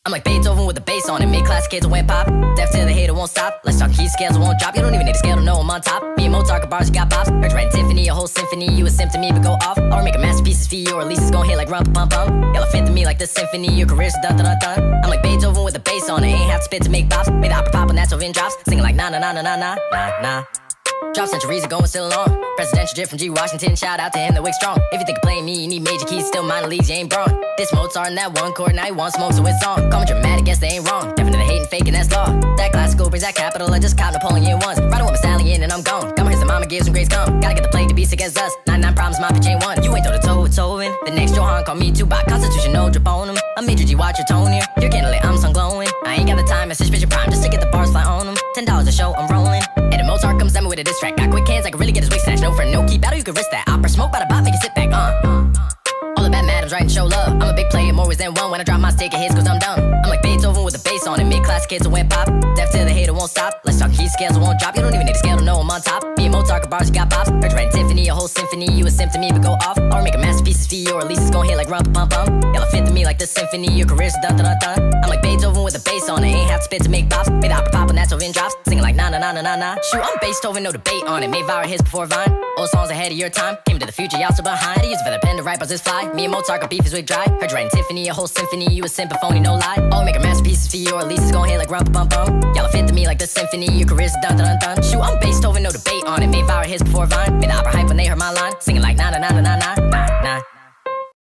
I'm like Beethoven with the bass on it. Made classic kids went pop. Deaf to the hater won't stop. Let's talk key scales won't drop. You don't even need a scale to know I'm on top. Me and Mozart got bars, you got pops. Heard you writing Tiffany, a whole symphony. You a sim to me, but go off. Or make a masterpiece's for you, or at least it's gon' hit like rum pum pum. Elephant to me like the symphony. Your career's dun dun dun dun. I'm like Beethoven with the bass on it. Ain't have to spit to make bops. Made the opera pop when that's over in drops. Singing like na na na na na na na na. Drop centuries ago and still on. Presidential drip from G. Washington. Shout out to him, the wig strong. If you think of playing me, you need major keys. Still minor leagues, you ain't brawn. This Mozart and that one chord, now he wants smoke, so it's on. Call me dramatic, guess they ain't wrong. Definitely hating, faking, that's law. That classical brings that capital. I just caught Napoleon once. Riding with my stallion and I'm gone. Got my hits and mama gives some grace come. Gotta get the play to be sick as us. 99 problems, my bitch ain't one. You ain't toe to toe with Tovin. The next Johan call me Tupac. Constitution, no drip on him. I'm Major G, watch your tone here. You're candlelit, I'm sun glowing. I ain't got the time, message bitch prime just to get the bars fly on them. $10 a show, I'm rolling. And if Mozart comes at me with a diss track, got quick hands, I can really get his wig snatched. No friend, no key battle, you can risk that. Opera smoke by the bot, make you sit back, All the bad madams writing show love. I'm a big player, more ways than one. When I drop my stick, it hits cause I'm dumb. I'm like Beethoven with the bass on it. Mid-class kids went pop. Deaf to the hater won't stop. Let's talk key scales won't drop. You don't even need a scale to know I'm on top. Me and Mozart got bars, you got pops. Heard you writing Tiffany, a whole symphony. You a sim to me, but go off. Or make a masterpiece's for you, or at least it's gon' hit like rum pum pum. Elephant to me like the symphony. Your career's dun dun dun dun. I'm like Beethoven with the bass on it. Ain't have to spit to make bops. Made the opera pop when that's over in drops. Singing like na na na na na na. Shoot, I'm Bassthoven, no debate on it. Made viral hits before Vine. Old songs ahead of your time. Came into the future, y'all still behind. I use it for the pen to write buzzes fly. Me and Mozart got beef his wig dry. Heard you writing Tiffany, a whole symphony. You a symphony, no lie. Oh, make a masterpiece's for you, or at least it's gon' hit like rum pum pum. Y'all fit to me like the symphony. Your career's dun dun dun dun. Shoot, I'm Bassthoven, no debate on it. Made viral hits before Vine. Made the opera hype when they heard my line. Singing like na na na na na na na.